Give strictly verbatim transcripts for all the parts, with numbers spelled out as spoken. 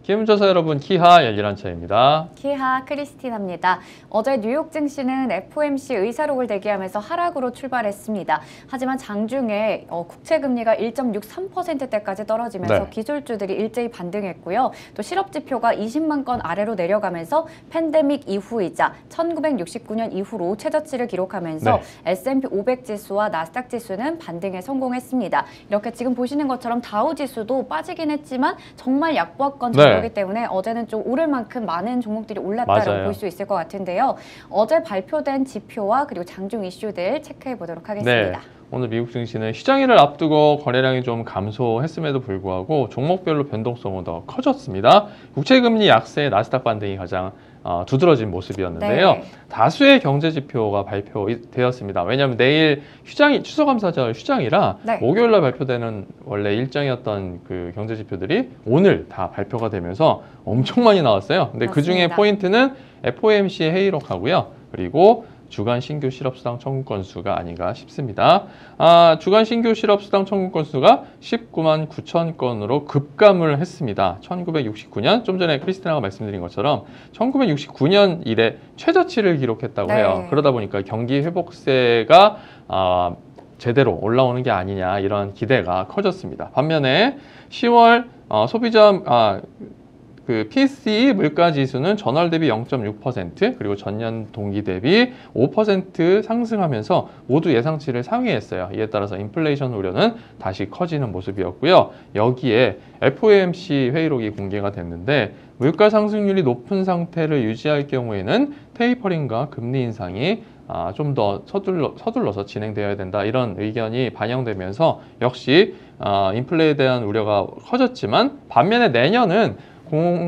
기름조사 여러분, 키하 열일한 차입니다. 키하 크리스티나입니다. 어제 뉴욕 증시는 에프오엠씨 의사록을 대기하면서 하락으로 출발했습니다. 하지만 장중에 어, 국채금리가 일 점 육삼 퍼센트대까지 떨어지면서 네. 기술주들이 일제히 반등했고요. 또 실업지표가 이십만 건 아래로 내려가면서 팬데믹 이후이자 천구백육십구 년 이후로 최저치를 기록하면서 네. 에스 앤 피 오백 지수와 나스닥 지수는 반등에 성공했습니다. 이렇게 지금 보시는 것처럼 다우 지수도 빠지긴 했지만 정말 약보합권 정도이기 네. 때문에 어제는 좀 오를 만큼 많은 종목들이 올랐다고 볼 수 있을 것 같은데요. 어제 발표된 지표와 그리고 장중 이슈들 체크해 보도록 하겠습니다. 네. 오늘 미국 증시는 휴장일을 앞두고 거래량이 좀 감소했음에도 불구하고 종목별로 변동성은 더 커졌습니다. 국채금리 약세, 나스닥 반등이 가장 어, 두드러진 모습이었는데요. 네. 다수의 경제 지표가 발표되었습니다. 왜냐하면 내일 휴장이 추수감사절 휴장이라 네. 목요일날 발표되는 원래 일정이었던 그 경제 지표들이 오늘 다 발표가 되면서 엄청 많이 나왔어요. 근데 그 중에 포인트는 에프오엠씨 회의록하고요. 그리고 주간 신규 실업수당 청구 건수가 아닌가 싶습니다. 아, 주간 신규 실업수당 청구 건수가 십구만 구천 건으로 급감을 했습니다. 천구백육십구 년, 좀 전에 크리스티나가 말씀드린 것처럼 천구백육십구 년 이래 최저치를 기록했다고 해요. 네. 그러다 보니까 경기 회복세가 아, 제대로 올라오는 게 아니냐 이런 기대가 커졌습니다. 반면에 시월 어, 소비자 아, 그 피에스이 물가 지수는 전월 대비 영 점 육 퍼센트 그리고 전년 동기 대비 오 퍼센트 상승하면서 모두 예상치를 상회했어요. 이에 따라서 인플레이션 우려는 다시 커지는 모습이었고요. 여기에 에프오엠씨 회의록이 공개가 됐는데 물가 상승률이 높은 상태를 유지할 경우에는 테이퍼링과 금리 인상이 아, 좀 더 서둘러, 서둘러서 진행되어야 된다 이런 의견이 반영되면서 역시 아, 인플레에 대한 우려가 커졌지만 반면에 내년은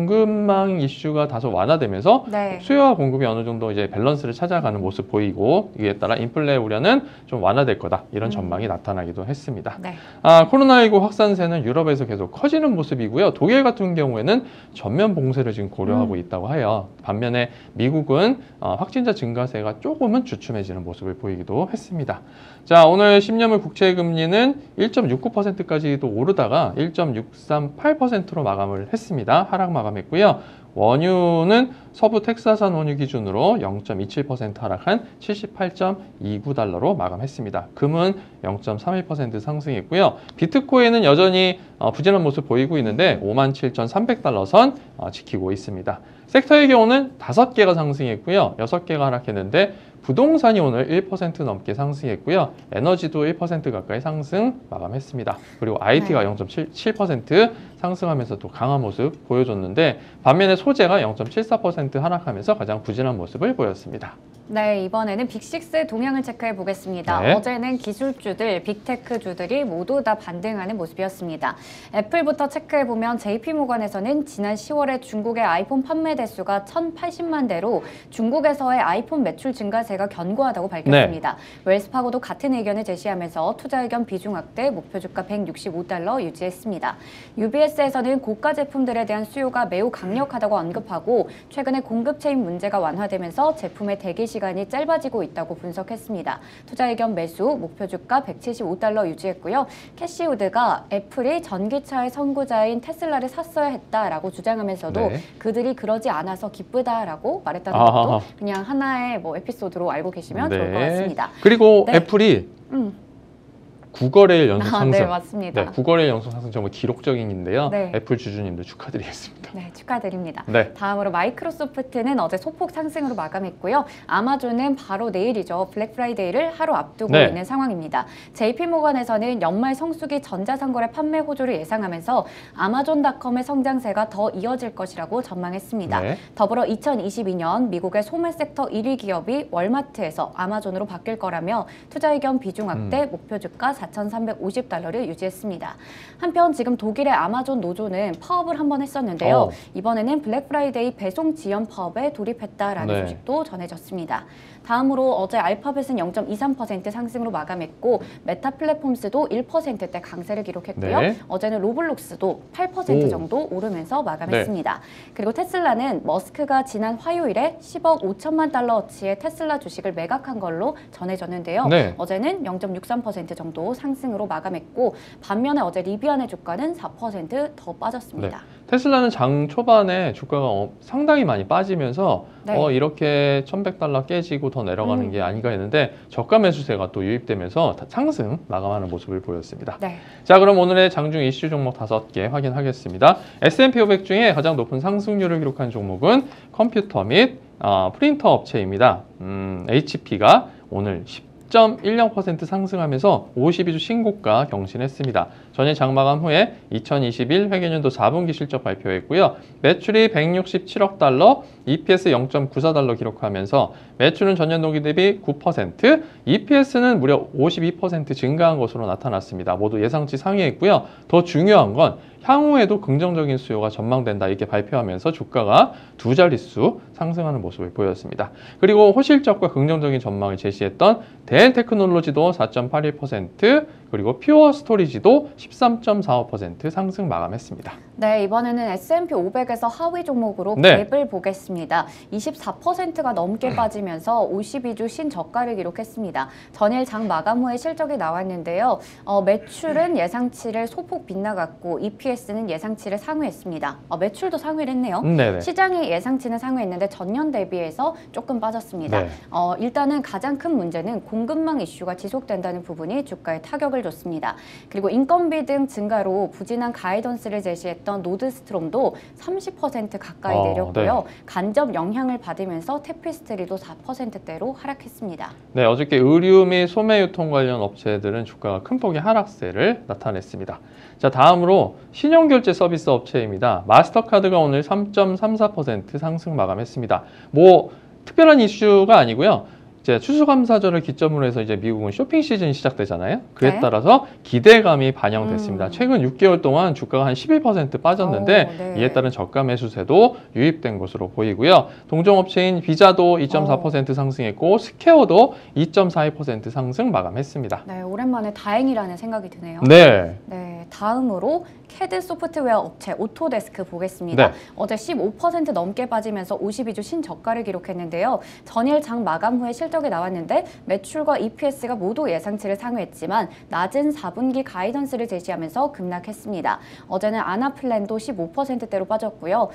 공급망 이슈가 다소 완화되면서 네. 수요와 공급이 어느 정도 이제 밸런스를 찾아가는 모습 보이고 이에 따라 인플레 우려는 좀 완화될 거다 이런 전망이 음. 나타나기도 했습니다. 네. 아, 코로나십구 확산세는 유럽에서 계속 커지는 모습이고요. 독일 같은 경우에는 전면 봉쇄를 지금 고려하고 음. 있다고 해요. 반면에 미국은 어, 확진자 증가세가 조금은 주춤해지는 모습을 보이기도 했습니다. 자, 오늘 십 년물 국채금리는 일 점 육구 퍼센트까지도 오르다가 일 점 육삼팔 퍼센트로 마감을 했습니다. 하락 마감했고요. 원유는 서부 텍사산 원유 기준으로 영 점 이칠 퍼센트 하락한 칠십팔 점 이구 달러로 마감했습니다. 금은 영 점 삼일 퍼센트 상승했고요. 비트코인은 여전히 부진한 모습 보이고 있는데 오만 칠천삼백 달러 선 지키고 있습니다. 섹터의 경우는 다섯 개가 상승했고요. 여섯 개가 하락했는데 부동산이 오늘 일 퍼센트 넘게 상승했고요. 에너지도 일 퍼센트 가까이 상승 마감했습니다. 그리고 아이티가 네. 영 점 칠 퍼센트 상승하면서 또 강한 모습 보여줬는데 반면에 소재가 영 점 칠사 퍼센트 하락하면서 가장 부진한 모습을 보였습니다. 네, 이번에는 빅식스 동향을 체크해 보겠습니다. 네. 어제는 기술주들, 빅테크주들이 모두 다 반등하는 모습이었습니다. 애플부터 체크해 보면 제이피모건에서는 지난 시월에 중국의 아이폰 판매 대수가 천팔십만 대로 중국에서의 아이폰 매출 증가세가 견고하다고 밝혔습니다. 네. 웰스파고도 같은 의견을 제시하면서 투자 의견 비중 확대, 목표 주가 백육십오 달러 유지했습니다. 유비에스에서는 고가 제품들에 대한 수요가 매우 강력하다고 언급하고 최근에 공급 체인 문제가 완화되면서 제품의 대기 시간 시간이 짧아지고 있다고 분석했습니다. 투자 의견 매수, 목표 주가 백칠십오 달러 유지했고요. 캐시우드가 애플이 전기차의 선구자인 테슬라를 샀어야 했다라고 주장하면서도 네. 그들이 그러지 않아서 기쁘다라고 말했다는 아하. 것도 그냥 하나의 뭐 에피소드로 알고 계시면 네. 좋을 것 같습니다. 그리고 네. 애플이 음. 구 거래일 연속 아, 상승. 네, 맞습니다. 네, 구 거래일 연속 상승 정말 기록적인인데요. 네. 애플 주주님들 축하드리겠습니다. 네, 축하드립니다. 네. 다음으로 마이크로소프트는 어제 소폭 상승으로 마감했고요. 아마존은 바로 내일이죠. 블랙 프라이데이를 하루 앞두고 네. 있는 상황입니다. 제이피모건에서는 연말 성수기 전자상거래 판매 호조를 예상하면서 아마존닷컴의 성장세가 더 이어질 것이라고 전망했습니다. 네. 더불어 이천이십이 년 미국의 소매 섹터 일 위 기업이 월마트에서 아마존으로 바뀔 거라며 투자 의견 비중 확대, 음. 목표 주가 사천삼백오십 달러를 유지했습니다. 한편 지금 독일의 아마존 노조는 파업을 한번 했었는데요. 오. 이번에는 블랙 프라이데이 배송 지연 파업에 돌입했다라는 네. 소식도 전해졌습니다. 다음으로 어제 알파벳은 영 점 이삼 퍼센트 상승으로 마감했고 메타 플랫폼스도 일 퍼센트대 강세를 기록했고요. 네. 어제는 로블록스도 팔 퍼센트 오. 정도 오르면서 마감했습니다. 네. 그리고 테슬라는 머스크가 지난 화요일에 십억 오천만 달러어치의 테슬라 주식을 매각한 걸로 전해졌는데요. 네. 어제는 영 점 육삼 퍼센트 정도 상승으로 마감했고 반면에 어제 리비안의 주가는 사 퍼센트 더 빠졌습니다. 네. 테슬라는 장 초반에 주가가 어, 상당히 많이 빠지면서 네. 어, 이렇게 천백 달러 깨지고 더 내려가는 음. 게 아닌가 했는데 저가 매수세가 또 유입되면서 상승 마감하는 모습을 보였습니다. 네. 자, 그럼 오늘의 장중 이슈 종목 다섯 개 확인하겠습니다. 에스 앤 피 오백 중에 가장 높은 상승률을 기록한 종목은 컴퓨터 및 어, 프린터 업체입니다. 음, 에이치 피가 오늘 십 점 일영 퍼센트 상승하면서 오십이 주 신고가 경신했습니다. 전일 장마감 후에 이천이십일 회계연도 사 분기 실적 발표했고요. 매출이 백육십칠억 달러, 이 피 에스 영 점 구사 달러 기록하면서 매출은 전년 동기 대비 구 퍼센트, 이 피 에스는 무려 오십이 퍼센트 증가한 것으로 나타났습니다. 모두 예상치 상회했고요. 더 중요한 건 향후에도 긍정적인 수요가 전망된다 이렇게 발표하면서 주가가 두 자릿수 상승하는 모습을 보였습니다. 그리고 호실적과 긍정적인 전망을 제시했던 대엔테크놀로지도 사 점 팔일 퍼센트 그리고 퓨어 스토리지도 십삼 점 사오 퍼센트 상승 마감했습니다. 네, 이번에는 에스 앤 피 오백에서 하위 종목으로 네. 갭을 보겠습니다. 이십사 퍼센트가 넘게 빠지면서 오십이 주 신저가를 기록했습니다. 전일 장 마감 후에 실적이 나왔는데요. 어, 매출은 예상치를 소폭 빗나갔고 이 피 에스는 예상치를 상회했습니다. 어, 매출도 상회를 했네요. 음, 네네. 시장이 예상치는 상회했는데 전년 대비해서 조금 빠졌습니다. 네. 어, 일단은 가장 큰 문제는 공급망 이슈가 지속된다는 부분이 주가에 타격을 줬습니다. 그리고 인건비 등 증가로 부진한 가이던스를 제시했던 노드스트롬도 삼십 퍼센트 가까이 어, 내렸고요. 네. 간접 영향을 받으면서 테피스트리도 사 퍼센트대로 하락했습니다. 네, 어저께 의류 및 소매 유통 관련 업체들은 주가가 큰 폭의 하락세를 나타냈습니다. 자, 다음으로 신용결제 서비스 업체입니다. 마스터카드가 오늘 삼 점 삼사 퍼센트 상승 마감했습니다. 뭐 특별한 이슈가 아니고요. 이제 추수감사절을 기점으로 해서 이제 미국은 쇼핑 시즌이 시작되잖아요. 그에 네. 따라서 기대감이 반영됐습니다. 음. 최근 육 개월 동안 주가가 한 십일 퍼센트 빠졌는데 오, 네. 이에 따른 저가 매수세도 유입된 것으로 보이고요. 동종업체인 비자도 이 점 사 퍼센트 상승했고 스퀘어도 이 점 사이 퍼센트 상승 마감했습니다. 네, 오랜만에 다행이라는 생각이 드네요. 네. 네, 다음으로 캐드 소프트웨어 업체 오토데스크 보겠습니다. 네. 어제 십오 퍼센트 넘게 빠지면서 오십이 주 신저가를 기록했는데요. 전일 장 마감 후에 실적이 나왔는데 매출과 이 피 에스가 모두 예상치를 상회했지만 낮은 사 분기 가이던스를 제시하면서 급락했습니다. 어제는 아나플랜도 십오 퍼센트대로 빠졌고요.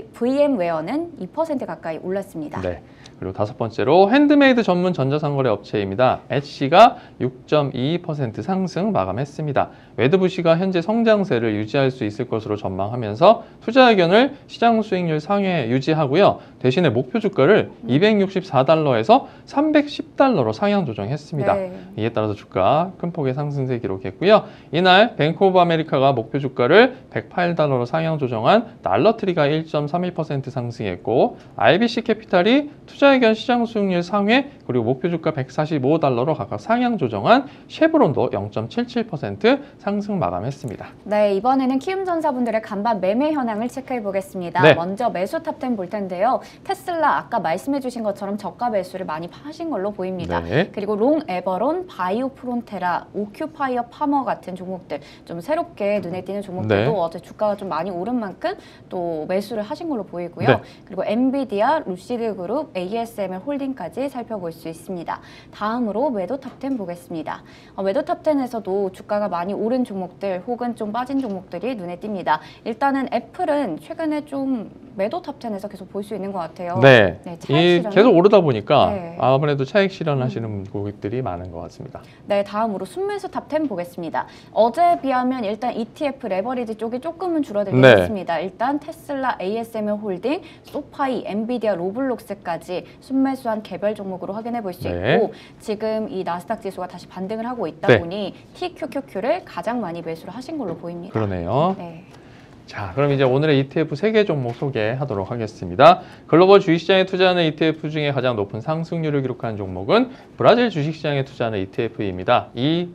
브이엠웨어는 이 퍼센트 가까이 올랐습니다. 네. 그리고 다섯 번째로 핸드메이드 전문 전자상거래 업체입니다. 엣시가 육 점 이이 퍼센트 상승 마감했습니다. 웨드부시가 현재 성장세를 유지할 수 있을 것으로 전망하면서 투자 의견을 시장 수익률 상회 유지하고요. 대신에 목표 주가를 이백육십사 달러에서 삼백십 달러로 상향 조정했습니다. 네. 이에 따라서 주가 큰 폭의 상승세 기록했고요. 이날 뱅크 오브 아메리카가 목표 주가를 백팔 달러로 상향 조정한 달러트리가 일 점 삼일 퍼센트 상승했고 아이비씨 캐피탈이 투자 의견 시장 수익률 상회 그리고 목표 주가 백사십오 달러로 각각 상향 조정한 쉐브론도 영 점 칠칠 퍼센트 상승 마감했습니다. 네, 이번에는 키움전사분들의 간밤 매매 현황을 체크해 보겠습니다. 네. 먼저 매수 탑텐 볼 텐데요. 테슬라 아까 말씀해 주신 것처럼 저가 매수를 많이 하신 걸로 보입니다. 네. 그리고 롱 에버론, 바이오 프론테라, 오큐파이어 파머 같은 종목들 좀 새롭게 눈에 띄는 종목들도 네. 어제 주가가 좀 많이 오른 만큼 또 매수를 하신 걸로 보이고요. 네. 그리고 엔비디아, 루시드 그룹, 에이에스엠엘 홀딩까지 살펴볼 수 있습니다. 다음으로 매도 탑텐 보겠습니다. 어, 매도 탑텐에서도 주가가 많이 오른 종목들 혹은 좀 빠진 종목들이 눈에 띕니다. 일단은 애플은 최근에 좀 매도 탑텐에서 계속 볼 수 있는 것 같아요. 네. 네, 차익 이 실현은- 계속 오르다 보니까 네. 아무래도 차익 실현하시는 고객들이 많은 것 같습니다. 네, 다음으로 순매수 탑텐 보겠습니다. 어제에 비하면 일단 이티에프 레버리지 쪽이 조금은 줄어들긴 네. 했습니다. 일단 테슬라, 에이에스엠엘 홀딩, 소파이, 엔비디아, 로블록스까지 순매수한 개별 종목으로 확인해 볼 수 네. 있고 지금 이 나스닥 지수가 다시 반등을 하고 있다 네. 보니 티큐큐큐를 가장 많이 매수를 하신 걸로 보입니다. 그러네요. 네. 자, 그럼 이제 오늘의 이티에프 세 개 종목 소개하도록 하겠습니다. 글로벌 주식시장에 투자하는 이티에프 중에 가장 높은 상승률을 기록한 종목은 브라질 주식시장에 투자하는 이티에프입니다.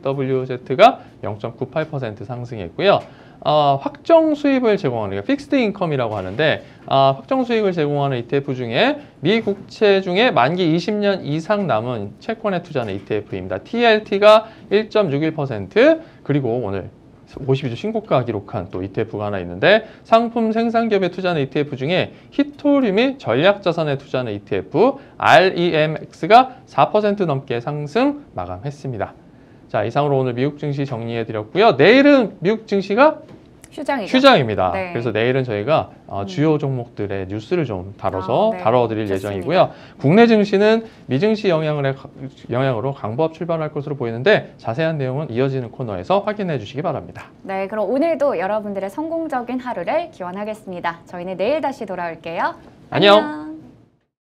이더블유제이가 영 점 구팔 퍼센트 상승했고요. 어, 확정 수입을 제공하는 그러니까 픽스드 인컴이라고 하는데 어, 확정 수익을 제공하는 이티에프 중에 미 국채 중에 만기 이십 년 이상 남은 채권에 투자하는 이티에프입니다. 티엘티가 일 점 육일 퍼센트 그리고 오늘 오십이 주 신고가 기록한 또 이티에프가 하나 있는데 상품 생산기업에 투자하는 이티에프 중에 히토류 및 전략자산에 투자하는 이티에프 알이엠엑스가 사 퍼센트 넘게 상승 마감했습니다. 자, 이상으로 오늘 미국 증시 정리해드렸고요. 내일은 미국 증시가 휴장이죠. 휴장입니다. 네. 그래서 내일은 저희가 어, 주요 종목들의 뉴스를 좀 다뤄서 아, 네. 다뤄드릴 좋습니다. 예정이고요. 국내 증시는 미증시 영향을, 영향으로 강보합 출발할 것으로 보이는데 자세한 내용은 이어지는 코너에서 확인해 주시기 바랍니다. 네, 그럼 오늘도 여러분들의 성공적인 하루를 기원하겠습니다. 저희는 내일 다시 돌아올게요. 안녕. 안녕.